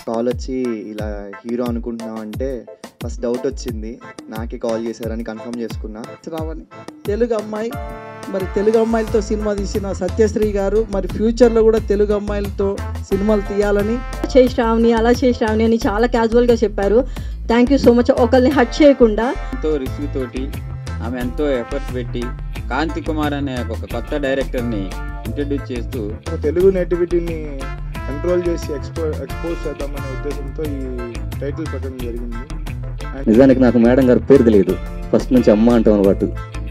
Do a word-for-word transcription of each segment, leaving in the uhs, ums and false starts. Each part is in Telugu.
కాల్ వచ్చి ఇలా హీరో అనుకుంటున్నాం అంటే ఫస్ట్ డౌట్ వచ్చింది. నాకే కాల్ చేశారని కన్ఫర్మ్ చేసుకున్నా. శ్రావణి తెలుగు అమ్మాయి, మరి తెలుగు అమ్మాయిలతో సినిమా తీసిన సత్యశ్రీ గారు మరి ఫ్యూచర్లో కూడా తెలుగు అమ్మాయిలతో సినిమాలు తీయాలని. చేయి శ్రావణి, అలా చేయి శ్రావణి అని చాలా క్యాజువల్గా చెప్పారు. Thank you so much. ఒకరిని హట్ చేయకుండా ఎంతో రిస్క్ తోటి ఆమె ఎంతో ఎఫర్ట్ పెట్టి కాంతి కుమార్ అనే ఒక కొత్త డైరెక్టర్ని ఇంట్రడ్యూస్ చేస్తూ తెలుగు నేటివిటీని కంట్రోల్ చేసి ఎక్స్పో ఎక్స్పోజ్ చేద్దామనే ఉద్దేశంతో ఈ టైటిల్ పెట్టడం జరిగింది. నిజానికి నాకు మేడం గారి పేరు తెలియదు, ఫస్ట్ నుంచి అమ్మ అంటాం అలవాటు.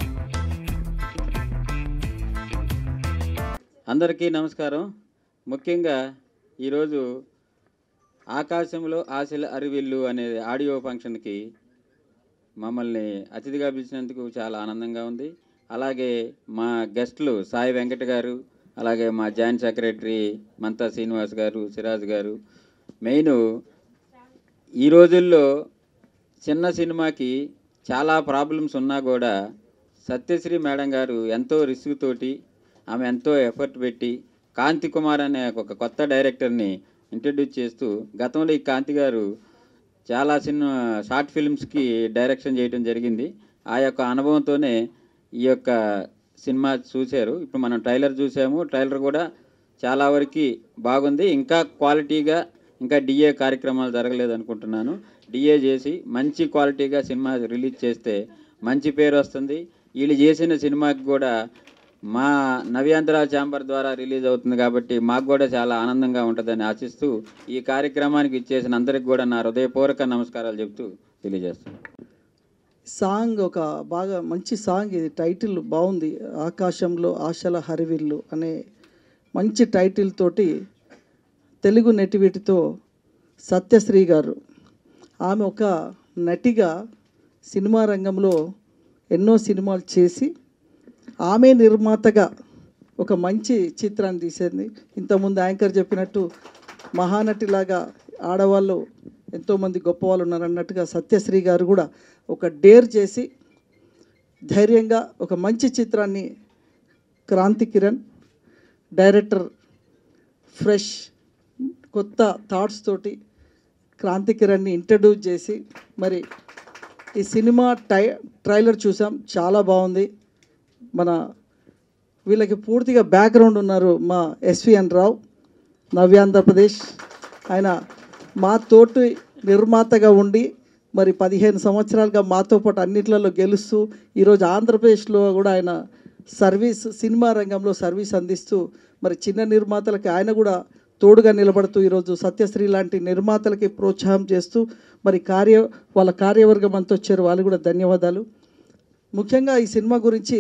అందరికీ నమస్కారం. ముఖ్యంగా ఈరోజు ఆకాశంలో ఆశల అరివిల్లు అనే ఆడియో ఫంక్షన్కి మమ్మల్ని అతిథిగా పిలిచినందుకు చాలా ఆనందంగా ఉంది. అలాగే మా గెస్టులు సాయి వెంకట గారు, అలాగే మా జాయింట్ సెక్రటరీ మంతా శ్రీనివాస్ గారు, సిరాజ్ గారు. మెయిన్ ఈ రోజుల్లో చిన్న సినిమాకి చాలా ప్రాబ్లమ్స్ ఉన్నా కూడా సత్యశ్రీ మేడం గారు ఎంతో రిస్క్ తోటి ఆమె ఎంతో ఎఫర్ట్ పెట్టి కాంతి కుమార్ అనే ఒక కొత్త డైరెక్టర్ని ఇంట్రడ్యూస్ చేస్తూ, గతంలో ఈ కాంతి గారు చాలా సినిమా షార్ట్ ఫిల్మ్స్కి డైరెక్షన్ చేయడం జరిగింది. ఆ యొక్క అనుభవంతోనే ఈ యొక్క సినిమా చూశారు. ఇప్పుడు మనం ట్రైలర్ చూసాము. ట్రైలర్ కూడా చాలా వరకు బాగుంది. ఇంకా క్వాలిటీగా ఇంకా డిఏ కార్యక్రమాలు జరగలేదు అనుకుంటున్నాను. డిఏ చేసి మంచి క్వాలిటీగా సినిమా రిలీజ్ చేస్తే మంచి పేరు వస్తుంది. వీళ్ళు చేసిన సినిమాకి కూడా మా నవ్యాంధ్ర ఛాంబర్ ద్వారా రిలీజ్ అవుతుంది కాబట్టి మాకు కూడా చాలా ఆనందంగా ఉంటుందని ఆశిస్తూ ఈ కార్యక్రమానికి ఇచ్చేసిన అందరికి కూడా నా హృదయపూర్వక నమస్కారాలు చెప్తూ తెలియజేస్తాను. సాంగ్ ఒక బాగా మంచి సాంగ్, ఇది టైటిల్ బాగుంది. ఆకాశంలో ఆశల హరివిల్లు అనే మంచి టైటిల్ తోటి తెలుగు నెటివిటీతో సత్యశ్రీ గారు, ఆమె ఒక నటిగా సినిమా రంగంలో ఎన్నో సినిమాలు చేసి ఆమె నిర్మాతగా ఒక మంచి చిత్రాన్ని తీసేది. ఇంతకుముందు యాంకర్ చెప్పినట్టు మహానటిలాగా ఆడవాళ్ళు ఎంతోమంది గొప్పవాళ్ళు ఉన్నారు అన్నట్టుగా సత్యశ్రీ గారు కూడా ఒక డేర్ చేసి ధైర్యంగా ఒక మంచి చిత్రాన్ని క్రాంతి కిరణ్ డైరెక్టర్ ఫ్రెష్ కొత్త థాట్స్ తోటి క్రాంతి కిరణ్ని ఇంట్రడ్యూస్ చేసి మరి ఈ సినిమా టై ట్రైలర్ చూసాం, చాలా బాగుంది. మన వీళ్ళకి పూర్తిగా బ్యాక్గ్రౌండ్ ఉన్నారు మా ఎస్విఎన్ రావు, నవ్యాంధ్రప్రదేశ్. ఆయన మా తోటి నిర్మాతగా ఉండి మరి పదిహేను సంవత్సరాలుగా మాతో పాటు అన్నిట్లలో గెలుస్తూ ఈరోజు ఆంధ్రప్రదేశ్లో కూడా ఆయన సర్వీస్ సినిమా రంగంలో సర్వీస్ అందిస్తూ మరి చిన్న నిర్మాతలకి ఆయన కూడా తోడుగా నిలబడుతూ ఈరోజు సత్యశ్రీ లాంటి నిర్మాతలకి ప్రోత్సాహం చేస్తూ మరి కార్య వాళ్ళ కార్యవర్గం అంతా వచ్చారు, వాళ్ళు కూడా ధన్యవాదాలు. ముఖ్యంగా ఈ సినిమా గురించి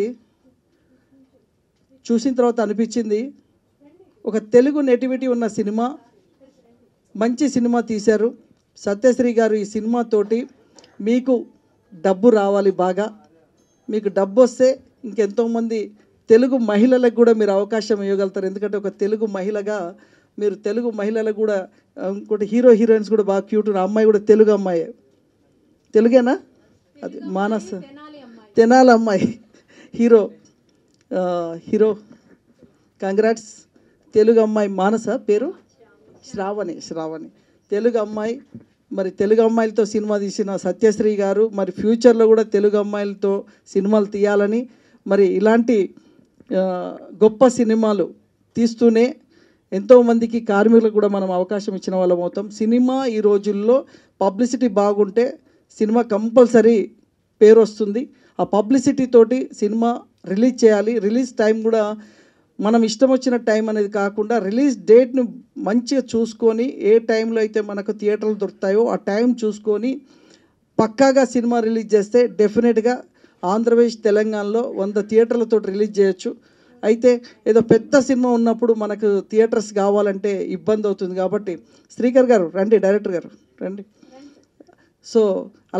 చూసిన తర్వాత అనిపించింది, ఒక తెలుగు నెటివిటీ ఉన్న సినిమా, మంచి సినిమా తీశారు సత్యశ్రీ గారు. ఈ సినిమాతోటి మీకు డబ్బు రావాలి, బాగా మీకు డబ్బు వస్తే ఇంకెంతోమంది తెలుగు మహిళలకు కూడా మీరు అవకాశం ఇవ్వగలుగుతారు. ఎందుకంటే ఒక తెలుగు మహిళగా మీరు తెలుగు మహిళలకు కూడా, ఇంకోటి హీరో హీరోయిన్స్ కూడా బాగా క్యూట్. అమ్మాయి కూడా తెలుగు అమ్మాయే, తెలుగేనా? అది మానస్ తెనాలి అమ్మాయి హీరో హీరో కంగ్రాట్స్. తెలుగు అమ్మాయి మానస పేరు శ్రావణి శ్రావణి తెలుగు అమ్మాయి, మరి తెలుగు అమ్మాయిలతో సినిమా తీసిన సత్యశ్రీ గారు మరి ఫ్యూచర్లో కూడా తెలుగు అమ్మాయిలతో సినిమాలు తీయాలని, మరి ఇలాంటి గొప్ప సినిమాలు తీస్తూనే ఎంతోమందికి కార్మికులకు కూడా మనం అవకాశం ఇచ్చిన వాళ్ళం అవుతాం. సినిమా ఈ రోజుల్లో పబ్లిసిటీ బాగుంటే సినిమా కంపల్సరీ పేరు వస్తుంది. ఆ పబ్లిసిటీ తోటి సినిమా రిలీజ్ చేయాలి. రిలీజ్ టైం కూడా మనం ఇష్టం వచ్చిన టైం అనేది కాకుండా రిలీజ్ డేట్ను మంచిగా చూసుకొని ఏ టైంలో అయితే మనకు థియేటర్లు దొరుకుతాయో ఆ టైం చూసుకొని పక్కాగా సినిమా రిలీజ్ చేస్తే డెఫినెట్గా ఆంధ్రప్రదేశ్ తెలంగాణలో వంద థియేటర్లతో రిలీజ్ చేయొచ్చు. అయితే ఏదో పెద్ద సినిమా ఉన్నప్పుడు మనకు థియేటర్స్ కావాలంటే ఇబ్బంది అవుతుంది. కాబట్టి శ్రీకర్ గారు రండి, డైరెక్టర్ గారు రండి. సో అలా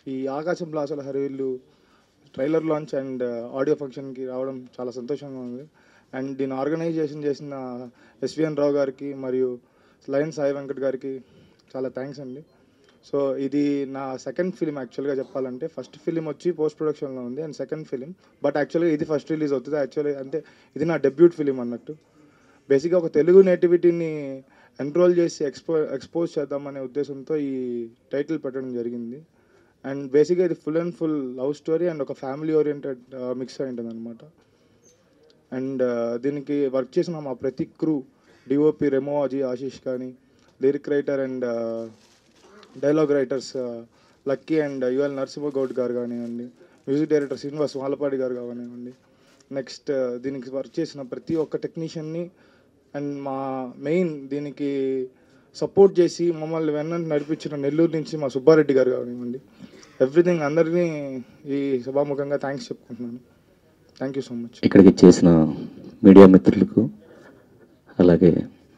ఈ ఆకాశంలో ఆశల హరివిల్లు ట్రైలర్ లాంచ్ అండ్ ఆడియో ఫంక్షన్కి రావడం చాలా సంతోషంగా ఉంది. అండ్ దీన్ని ఆర్గనైజేషన్ చేసిన ఎస్విఎన్ రావు గారికి మరియు లయన్ సాయి వెంకట్ గారికి చాలా థ్యాంక్స్ అండి. సో ఇది నా సెకండ్ ఫిలిం యాక్చువల్గా చెప్పాలంటే. ఫస్ట్ ఫిలిం వచ్చి పోస్ట్ ప్రొడక్షన్లో ఉంది అండ్ సెకండ్ ఫిలిం, బట్ యాక్చువల్గా ఇది ఫస్ట్ రిలీజ్ అవుతుంది. యాక్చువల్లీ అంటే ఇది నా డెబ్యూట్ ఫిలిం అన్నట్టు. బేసిక్గా ఒక తెలుగు నేటివిటీని ఎన్రోల్ చేసి ఎక్స్పో ఎక్స్పోజ్ చేద్దామనే ఉద్దేశంతో ఈ టైటిల్ పెట్టడం జరిగింది. అండ్ బేసిక్గా ఇది full and full love story and ఒక ఫ్యామిలీ ఓరియంటెడ్ మిక్స్ అయి ఉంటుంది అనమాట. అండ్ దీనికి వర్క్ చేసిన మా ప్రతి క్రూ, డిఓపి రెమో అజీ ఆశీష్ కానీ, lyric writer and dialogue writers Lucky and UL Narasimha Goud గారు కానివ్వండి, మ్యూజిక్ డైరెక్టర్ శ్రీనివాస్ వాలపాడి గారు కానివ్వండి, నెక్స్ట్ దీనికి వర్క్ చేసిన ప్రతి ఒక్క టెక్నీషియన్ని అండ్ మా మెయిన్ దీనికి సపోర్ట్ చేసి మమ్మల్ని వెన్నంటి నడిపించిన నెల్లూరు నుంచి మా సుబ్బారెడ్డి గారు కానివ్వండి, ఎవ్రీథింగ్ అందరినీ ఈ సభాముఖంగా థ్యాంక్స్ చెప్పుకుంటున్నాను. Thank you so much. ఇక్కడికి చేసిన మీడియా మిత్రులకు, అలాగే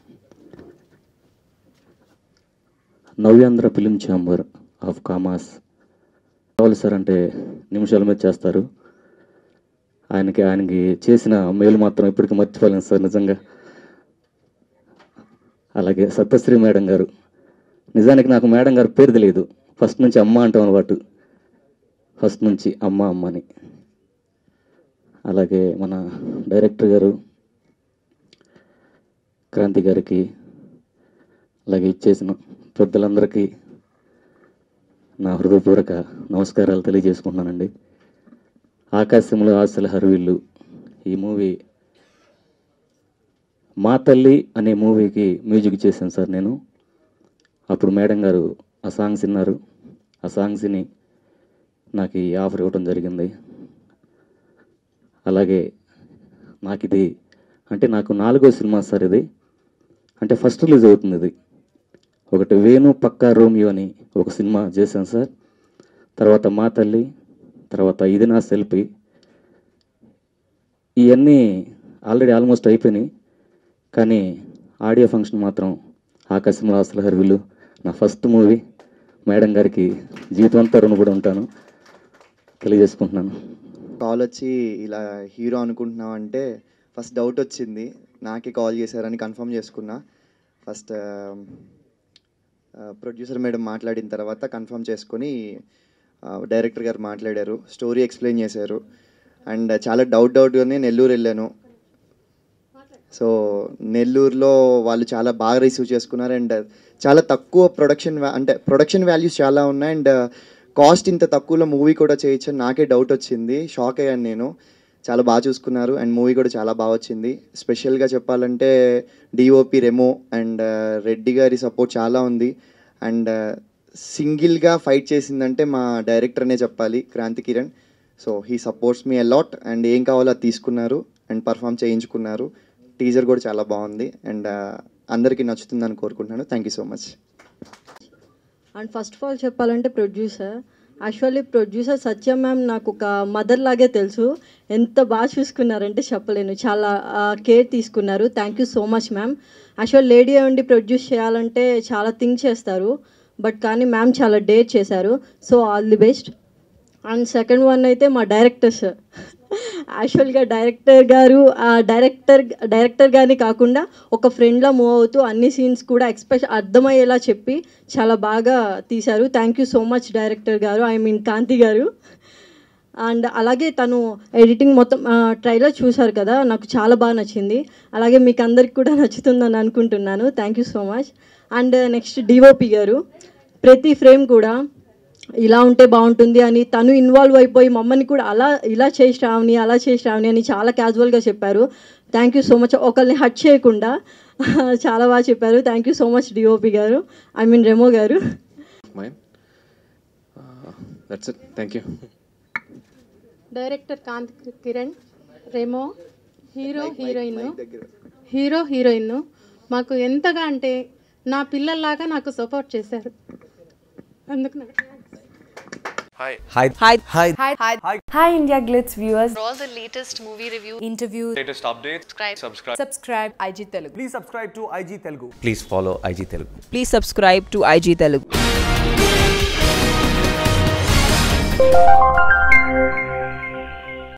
Navyandhra film chamber of commerce కావాలి సార్ అంటే నిమిషాల మీద చేస్తారు. ఆయనకి ఆయనకి చేసిన మేలు మాత్రం ఇప్పటికీ మర్చిపోలేను సార్ నిజంగా. అలాగే సత్యశ్రీ మేడం గారు, నిజానికి నాకు మేడం గారు పేరు తెలియదు, ఫస్ట్ నుంచి అమ్మ అంటాం అలవాటు, ఫస్ట్ నుంచి అమ్మ అమ్మని. అలాగే మన డైరెక్టర్ గారు క్రాంతి గారికి, అలాగే ఇచ్చేసిన పెద్దలందరికీ నా హృదయపూర్వక నమస్కారాలు తెలియజేసుకుంటున్నానండి. ఆకాశంలో ఆశల హరివిల్లు ఈ మూవీ, మా తల్లి అనే మూవీకి మ్యూజిక్ చేశాను సార్ నేను. అప్పుడు మేడం గారు ఆ సాంగ్స్ విన్నారు, ఆ సాంగ్స్ని నాకు ఈ ఆఫర్ ఇవ్వడం జరిగింది. అలాగే నాకు ఇది అంటే నాకు నాలుగో సినిమా సార్ ఇది. అంటే ఫస్ట్ రిలీజ్ అవుతుంది ఇది. ఒకటి వేణు పక్కా రోమియో అని ఒక సినిమా చేశాను సార్, తర్వాత మా తల్లి, తర్వాత ఇది నా సెల్ఫీ. ఇవన్నీ ఆల్రెడీ ఆల్మోస్ట్ అయిపోయినాయి, కానీ ఆడియో ఫంక్షన్ మాత్రం ఆకాశంలో ఆశల హరివిల్లు నా ఫస్ట్ మూవీ. మేడం గారికి జీవితం అంతా రుణపడి ఉంటాను తెలియజేసుకుంటున్నాను. కాల్ వచ్చి ఇలా హీరో అనుకుంటున్నావు అంటే ఫస్ట్ డౌట్ వచ్చింది, నాకే కాల్ చేశారని కన్ఫర్మ్ చేసుకున్నా. ఫస్ట్ ప్రొడ్యూసర్ మేడం మాట్లాడిన తర్వాత కన్ఫర్మ్ చేసుకొని డైరెక్టర్ గారు మాట్లాడారు, స్టోరీ ఎక్స్ప్లెయిన్ చేశారు. అండ్ చాలా డౌట్ డౌట్గానే నెల్లూరు వెళ్ళాను. సో నెల్లూరులో వాళ్ళు చాలా బాగా రిసీవ్ చేసుకున్నారు. అండ్ చాలా తక్కువ ప్రొడక్షన్ అంటే ప్రొడక్షన్ వాల్యూస్ చాలా ఉన్నాయి. అండ్ కాస్ట్ ఇంత తక్కువలో మూవీ కూడా చేయొచ్చు అని నాకే డౌట్ వచ్చింది, షాక్ అయ్యాను నేను. చాలా బాగా చూసుకున్నారు అండ్ మూవీ కూడా చాలా బాగా వచ్చింది. స్పెషల్గా చెప్పాలంటే డిఓపి రెమో అండ్ రెడ్డి గారి సపోర్ట్ చాలా ఉంది. అండ్ సింగిల్గా ఫైట్ చేసిందంటే మా డైరెక్టర్ అనే చెప్పాలి, Kranti Kiran. So he supports me a lot and ఏం కావాలో అది తీసుకున్నారు అండ్ పర్ఫామ్ చేయించుకున్నారు. టీజర్ కూడా చాలా బాగుంది అండ్ అందరికీ నచ్చుతుందని కోరుకుంటున్నాను. Thank you so much. And first of all చెప్పాలంటే producer, actually producer Satya ma'am నాకు ఒక మదర్ లాగే తెలుసు. ఎంత బాగా చూసుకున్నారంటే చెప్పలేను, చాలా కేర్ తీసుకున్నారు. Thank you so much ma'am. Actual lady ఉండి ప్రొడ్యూస్ చేయాలంటే చాలా థింక్ చేస్తారు, బట్ కానీ మ్యామ్ చాలా డేర్ చేశారు. So all the best. And second one అయితే మా డైరెక్టర్ సార్, యాక్చువల్గా డైరెక్టర్ గారు డైరెక్టర్ డైరెక్టర్ గారిని కాకుండా ఒక ఫ్రెండ్లా మూవ్ అవుతూ అన్ని సీన్స్ కూడా ఎక్స్ప్రెస్ అర్థమయ్యేలా చెప్పి చాలా బాగా తీశారు. Thank you so much director గారు, ఐ మీన్ కాంతి గారు. అండ్ అలాగే తను ఎడిటింగ్ మొత్తం ట్రైలర్ చూశారు కదా, నాకు చాలా బాగా నచ్చింది. అలాగే మీకు అందరికి కూడా నచ్చుతుందని అనుకుంటున్నాను. Thank you so much. And next DOP గారు, ప్రతి ఫ్రేమ్ కూడా ఇలా ఉంటే బాగుంటుంది అని తను ఇన్వాల్వ్ అయిపోయి మమ్మల్ని కూడా అలా ఇలా చేసి రావని అలా చేసి రావని అని చాలా క్యాజువల్గా చెప్పారు. Thank you so much. ఒకరిని హట్ చేయకుండా చాలా బాగా చెప్పారు. Thank you so much DOP గారు, ఐ మీన్ రెమో గారు. That's it, thank you. Director Kranti Kiran, Remo, hero heroine hero heroine మాకు ఎంతగా అంటే నా పిల్లల్లాగా నాకు సపోర్ట్ చేశారు. అందుకు Hi. Hi. Hi. Hi. Hi. Hi. Hi. Hi India Glitz viewers. For all the latest movie review, interviews, latest updates, subscribe. Subscribe. Subscribe I G Telugu. Please subscribe to I G Telugu. Please follow I G Telugu. Please subscribe to I G Telugu. Thank you.